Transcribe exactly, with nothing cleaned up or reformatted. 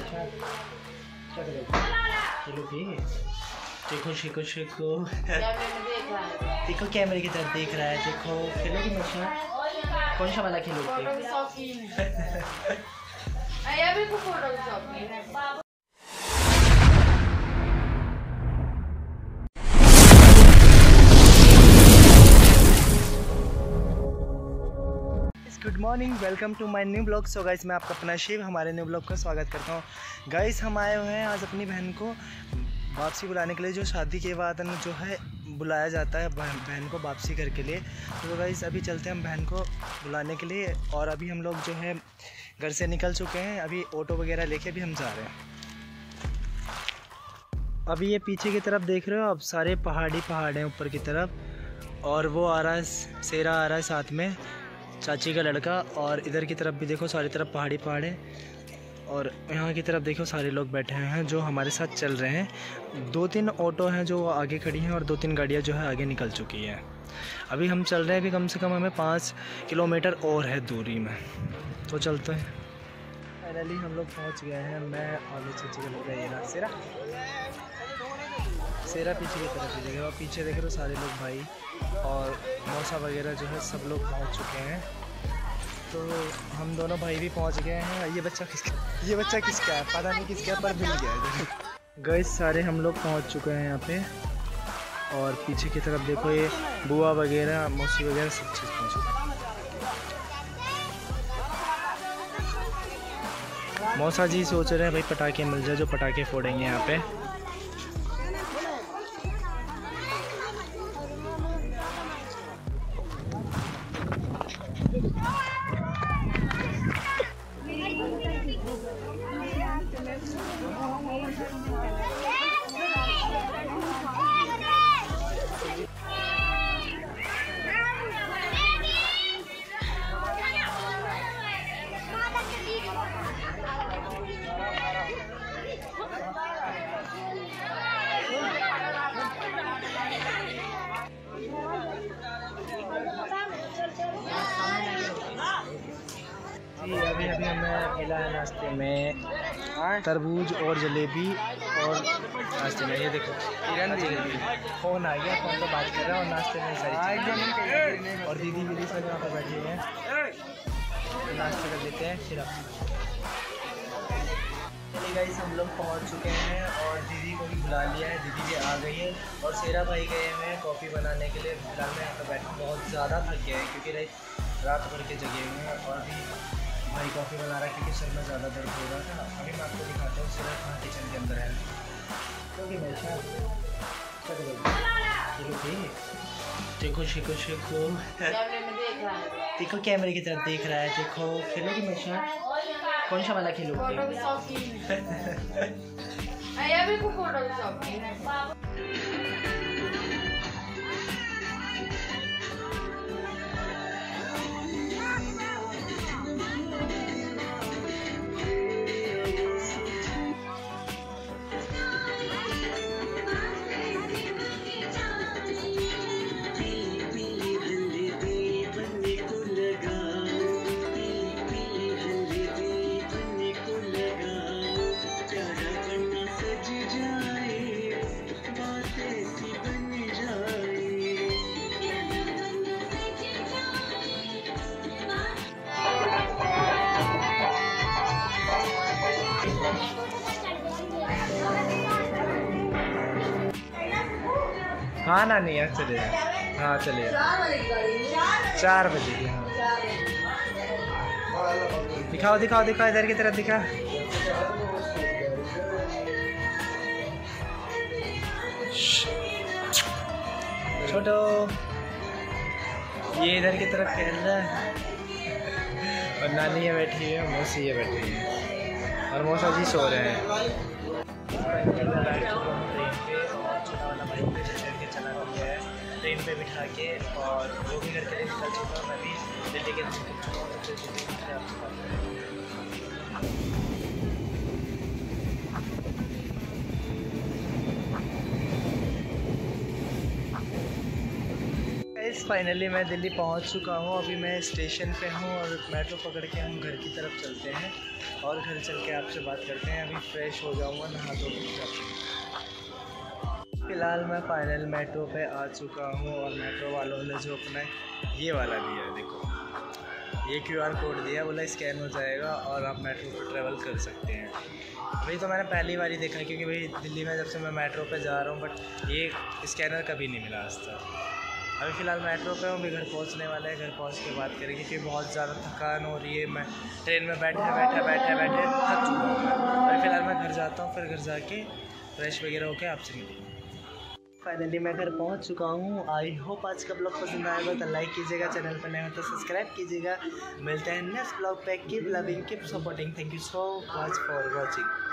क्या करोगे? खेलोगे? देखो शिको शिको देखो कैमरे की तरफ देख रहा है। देखो खेलोगे मशा? कौन सा वाला खेलोगे? Good morning, welcome to my new blog. So guys, मैं आपका अपना शिव हमारे न्यू ब्लॉग का स्वागत करता हूँ। गाइस, हम आए हुए हैं आज अपनी बहन को वापसी बुलाने के लिए, जो शादी के बाद जो है बुलाया जाता है बहन को वापसी घर के लिए। तो गाइस, अभी चलते हैं हम बहन को बुलाने के लिए। और अभी हम लोग जो है घर से निकल चुके हैं। अभी ऑटो वगैरह लेके भी हम जा रहे हैं। अभी ये पीछे की तरफ देख रहे हो आप, सारे पहाड़ी पहाड़ हैं ऊपर की तरफ। और वो आ रहा है, सेरा आ रहा है साथ में, चाची का लड़का। और इधर की तरफ भी देखो, सारी तरफ पहाड़ी पहाड़ है। और यहाँ की तरफ देखो, सारे लोग बैठे हुए हैं जो हमारे साथ चल रहे हैं। दो तीन ऑटो हैं जो आगे खड़ी हैं और दो तीन गाड़ियाँ जो है आगे निकल चुकी हैं। अभी हम चल रहे हैं, अभी कम से कम हमें पाँच किलोमीटर और है दूरी में, तो चलते हैं। फाइनली हम लोग पहुँच गए हैं। मैं आगे चाची का लड़का, ये रहा सेरा सेरा पीछे की तरफ ही देखे, और पीछे देख रहे हो सारे लोग भाई और मौसा वगैरह जो है सब लोग पहुंच चुके हैं। तो हम दोनों भाई भी पहुंच गए हैं। ये बच्चा किसका ये बच्चा किसका है पता नहीं, किसका पर मिल गया है। गाइस, सारे हम लोग पहुंच चुके हैं यहाँ पे। और पीछे की तरफ देखो, ये बुआ वगैरह मौसी वगैरह सब चीज़ पहुँच चुके हैं। मौसा जी सोच रहे हैं भाई पटाखे मिल जाए, जो पटाखे फोड़ेंगे यहाँ पे। अभी अभी हमें मिला है नाश्ते में तरबूज और जलेबी। और नाश्ते में ये देखो जलेबी, फ़ोन आ गया, फ़ोन पर बात कर रहा है। और नाश्ते में सारी चीज़ें। और दीदी दीदी सब यहाँ पर बैठी हैं, तो नाश्ता कर लेते हैं फिर। चलिए गाइस, हम लोग पहुँच चुके हैं और दीदी को भी बुला लिया है। दीदी भी आ गई है और सेरा भाई गए हुए हैं कॉफ़ी बनाने के लिए। फिलहाल मैं यहाँ पर बैठा बहुत ज़्यादा थक गया है क्योंकि रात भर के जगे हुए हैं। और अभी भाई कॉफ़ी बना रहा है क्योंकि सर में ज़्यादा दर्द हो रहा था। अभी मैं आपको दिखाता हूँ सिर्फ कहाँ किचन के अंदर है। क्योंकि मैं देखो शिको शिको देखो कैमरे की तरफ देख रहा है। देखो खेलोगे मशा? कौन सा वाला खेलोगे? हाँ ना, नहीं यार चले जाए। हाँ चले चार बजे की। हाँ दिखाओ दिखाओ दिखाओ, इधर की तरफ दिखा। छोटो ये इधर की तरफ खेल रहा है। और नानी ये बैठी है, मौसी ये बैठी है, और मौसा जी सो रहे हैं। ट्रेन पे बिठा के और वो भी घर के लिए निकल चुका हूँ। मैं भी दिल्ली के फाइनली मैं दिल्ली पहुंच चुका हूं। अभी मैं स्टेशन पे हूं और मेट्रो पकड़ के हम घर की तरफ चलते हैं और घर चल के आपसे बात करते हैं। अभी फ्रेश हो जाऊंगा, नहा धो के। फ़िलहाल मैं फाइनल मेट्रो पे आ चुका हूं और मेट्रो वालों ने जो अपना ये वाला दिया है, देखो ये क्यू आर कोड दिया, बोला स्कैन हो जाएगा और आप मेट्रो पर ट्रेवल कर सकते हैं। अभी तो मैंने पहली बार ही देखा क्योंकि भाई दिल्ली में जब से मैं मेट्रो पे जा रहा हूँ, बट ये स्कैनर कभी नहीं मिला आज तक। अभी फ़िलहाल मेट्रो पे हूँ, भी घर पहुँचने वाला है। घर पहुँच के बात करेंगे क्योंकि बहुत ज़्यादा थकान हो रही है। मैं ट्रेन में बैठे बैठे बैठे बैठे थक चुका हूँ मैं। अभी फ़िलहाल मैं घर जाता हूँ, फिर घर जाके फ्रेश वगैरह होकर आपसे मिलूँगा। फाइनली मैं घर पहुंच चुका हूं। आई होप आज का ब्लॉग पसंद आएगा तो लाइक कीजिएगा, चैनल पर नए हो तो सब्सक्राइब कीजिएगा। मिलते हैं नेक्स्ट ब्लॉग पे। Keep loving, keep supporting. Thank you so much for watching.